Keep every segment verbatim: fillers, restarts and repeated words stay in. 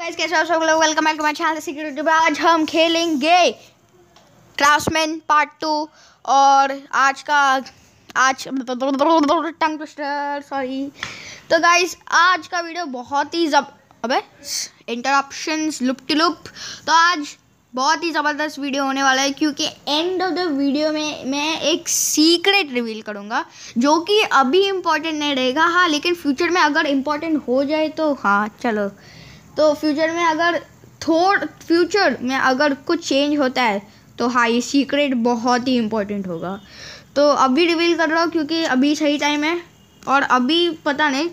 Guys कैसे हो आप सब लोग, welcome back to my channel secret YouTube. आज हम खेलेंगे क्लासमैन पार्ट टू और आज का आज टंग ट्विस्टर सॉरी। तो गाइस आज का वीडियो बहुत ही जब अबे इंटरप्शंस लुप टू लुप। तो आज बहुत ही ज़बरदस्त वीडियो होने वाला है क्योंकि एंड ऑफ द वीडियो में मैं एक सीक्रेट रिवील करूँगा जो कि अभी इम्पोर्टेंट नहीं रहेगा, हाँ लेकिन फ्यूचर में अगर इम्पोर्टेंट हो जाए तो हाँ चलो, तो फ्यूचर में अगर थोड़ फ्यूचर में अगर कुछ चेंज होता है तो हाँ ये सीक्रेट बहुत ही इम्पोर्टेंट होगा। तो अभी रिवील कर रहा हूँ क्योंकि अभी सही टाइम है और अभी पता नहीं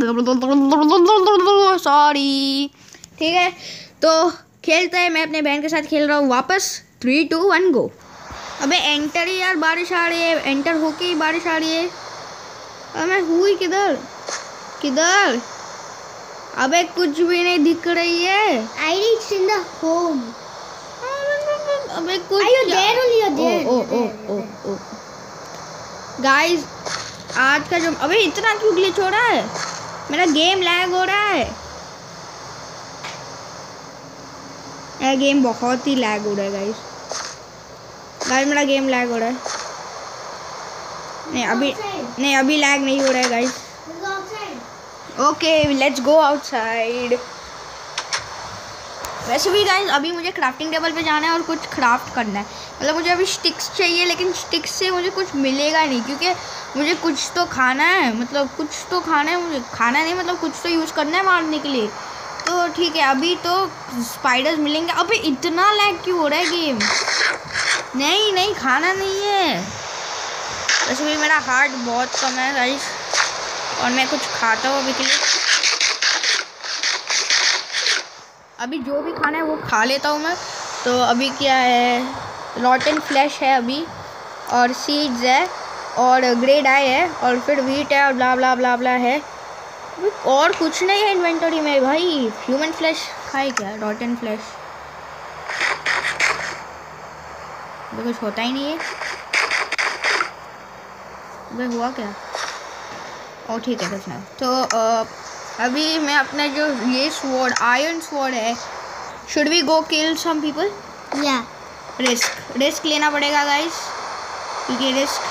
सॉरी। ठीक है तो खेलते हैं, मैं अपने बहन के साथ खेल रहा हूँ वापस। Three two one go. अबे एंटर ही यार, बारिश आ रही है, एंटर होके ही बारिश आ रही है। अब मैं हुई किधर किधर अबे कुछ भी नहीं दिख रही है। I reached in the home. अबे कुछ Are you there or you're there? ओ ओ ओ ओ गाइस आज का जो अबे इतना क्यों ग्लिच हो रहा है, मेरा गेम लैग हो रहा है। मेरा गेम बहुत ही लैग हो रहा है गाइस गाइस मेरा गेम लैग हो रहा है। नहीं अभी नहीं अभी लैग नहीं हो रहा है guys. Okay let's go outside. वैसे भी गाइस अभी मुझे क्राफ्टिंग टेबल पे जाना है और कुछ क्राफ्ट करना है। मतलब मुझे अभी स्टिक्स चाहिए लेकिन स्टिक्स से मुझे कुछ मिलेगा नहीं क्योंकि मुझे कुछ तो खाना है, मतलब कुछ तो खाना है मुझे, खाना नहीं मतलब कुछ तो यूज़ करना है मारने के लिए। तो ठीक है अभी तो स्पाइडर्स मिलेंगे। अबे इतना लैग क्यों हो रहा है गेम। नहीं नहीं खाना नहीं है। वैसे भी मेरा हार्ट बहुत कम है गाइस और मैं कुछ खाता हूँ अभी के लिए। अभी जो भी खाना है वो खा लेता हूँ मैं। तो अभी क्या है, रॉटन फ्लैश है अभी और सीड्स है और ग्रेड आई है और फिर वीट है और ब्ला ब्ला ब्ला ब्ला है और कुछ नहीं है इन्वेंटरी में भाई। ह्यूमन फ्लैश खाए क्या, रॉटन फ्लैश तो कुछ होता ही नहीं है। भाई हुआ क्या, ओ ठीक है कुछ नहीं। तो आ, अभी मैं अपना जो ये स्वॉर्ड आयरन स्वॉर्ड है, should we go kill some people Yeah. Risk risk लेना पड़ेगा गाइस क्योंकि रिस्क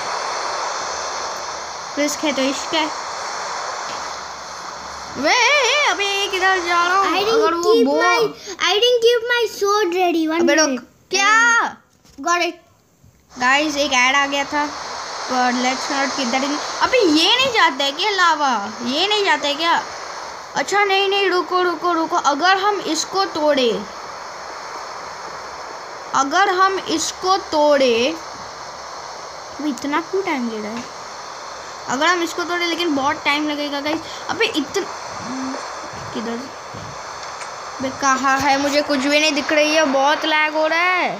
रिस्क है तो इश्क है। वे अबे किधर जा रहा हूँ। I अगर didn't वो keep वो my I didn't keep my sword ready. One अबे रुक minute. क्या Got it. गाइस एक ऐड आ गया था पर let's not keep that in. अबे ये नहीं जाता है क्या लावा, ये नहीं जाता है क्या। अच्छा नहीं नहीं रुको रुको रुको, अगर हम इसको तोड़े अगर हम इसको तोड़े तो इतना क्यों टाइम ले रहा है। अगर हम इसको तोड़े लेकिन बहुत टाइम लगेगा गाइस। अबे इतना किधर बे कहाँ है, मुझे कुछ भी नहीं दिख रही है, बहुत लैग हो रहा है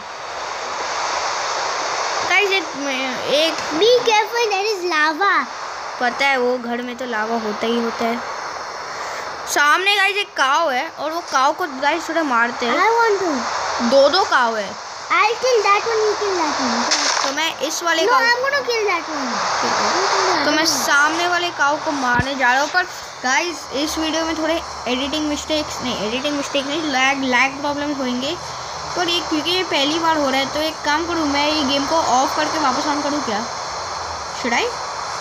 गाइस। एक एक Be careful. There is lava. पता है वो घर में तो लावा होता ही होता है। सामने गाइस एक काव है और वो काव को गाइस थोड़ा मारते हैं। I want to. दो दो काव है। I'll kill that one. You kill that one. तो मैं इस वाले No, काव I'm gonna kill that one. ठीक है You kill that तो मैं one. सामने वाले काव को मारने जा रहा हूँ। पर गाइस इस वीडियो में थोड़े एडिटिंग मिस्टेक्स नहीं एडिटिंग मिस्टेक नहीं लैग लैग प्रॉब्लम होंगे। पर ये क्योंकि ये पहली बार हो रहा है तो एक काम करूँ, मैं ये गेम को ऑफ करके वापस ऑन करूँ क्या, शुड आई।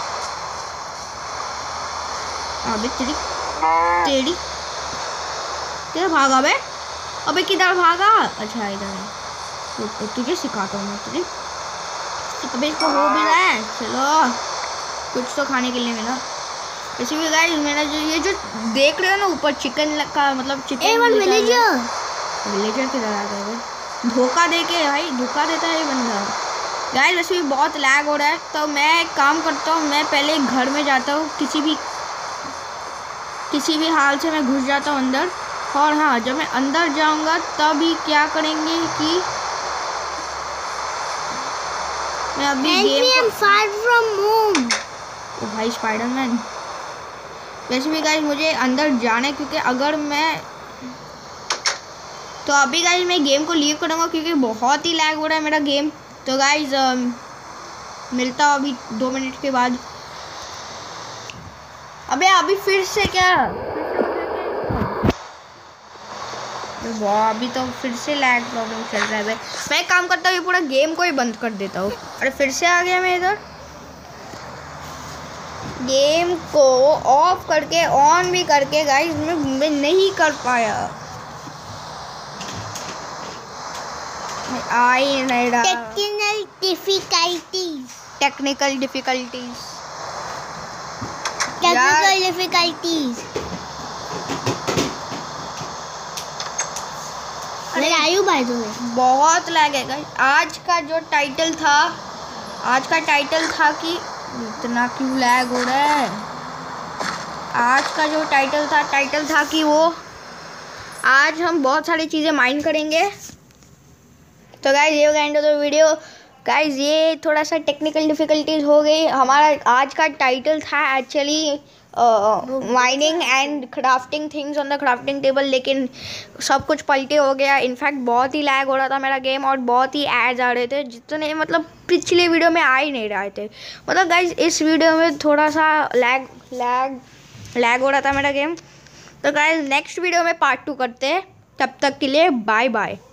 अबे तेरी तेरी किधर भागा बे, अबे किधर भागा। अच्छा इधर है, तुझे सिखाता हूँ मैं तुझे। अबे इसको हो भी रहा है, चलो कुछ तो खाने के लिए मिला। वैसे भी गाइस मेरा जो ये जो देख रहे हो ना ऊपर चिकन का मतलब chicken Hey, one villager. Villager किधर आ गए, धोखा दे के भाई धोखा देता है ये बंदा। गाइस वैसे भी बहुत लैग हो रहा है तो मैं एक काम करता हूँ, मैं पहले घर में जाता हूँ, किसी भी किसी भी हाल से मैं घुस जाता हूँ अंदर। और हाँ जब मैं अंदर जाऊँगा तभी क्या करेंगे कि मैं अभी Help game me. I'm far from home. ओ भाई स्पाइडरमैन। वैसे भी गाइस मुझे अंदर जाना है क्योंकि अगर मैं तो अभी गाइस मैं गेम को लीव करूँगा क्योंकि बहुत ही लैग हो रहा है मेरा गेम। तो गाइस मिलता हूँ अभी दो मिनट के बाद। अबे अभी फिर से क्या वाह, अभी तो फिर से लैग प्रॉब्लम चल रहा है भाई। मैं एक काम करता हूँ, ये पूरा गेम को ही बंद कर देता हूँ। अरे फिर से आ गया मैं इधर। गेम को ऑफ करके ऑन भी करके गाइस मैं, मैं नहीं कर पाया। आई नहीं रहा। Technical difficulties technical difficulties technical difficulties Where are you, by the way? बहुत लैग है गाइस। आज का जो टाइटल था आज का टाइटल था कि इतना क्यों लैग हो रहा है। आज का जो टाइटल था टाइटल था कि वो आज हम बहुत सारी चीज़ें माइन करेंगे। तो गाइस ये end of the video. Guys ये थोड़ा सा टेक्निकल डिफिकल्टीज हो गई। हमारा आज का टाइटल था actually mining and crafting things on the crafting table, लेकिन सब कुछ पलटे हो गया। इनफैक्ट बहुत ही लैग हो रहा था मेरा गेम और बहुत ही एड्स आ रहे थे जितने मतलब पिछले वीडियो में आ ही नहीं रहे थे। मतलब गाइस इस वीडियो में थोड़ा सा लैग लैग लैग हो रहा था मेरा गेम। तो गाइस नेक्स्ट वीडियो में पार्ट टू करते हैं। तब तक के लिए बाय बाय।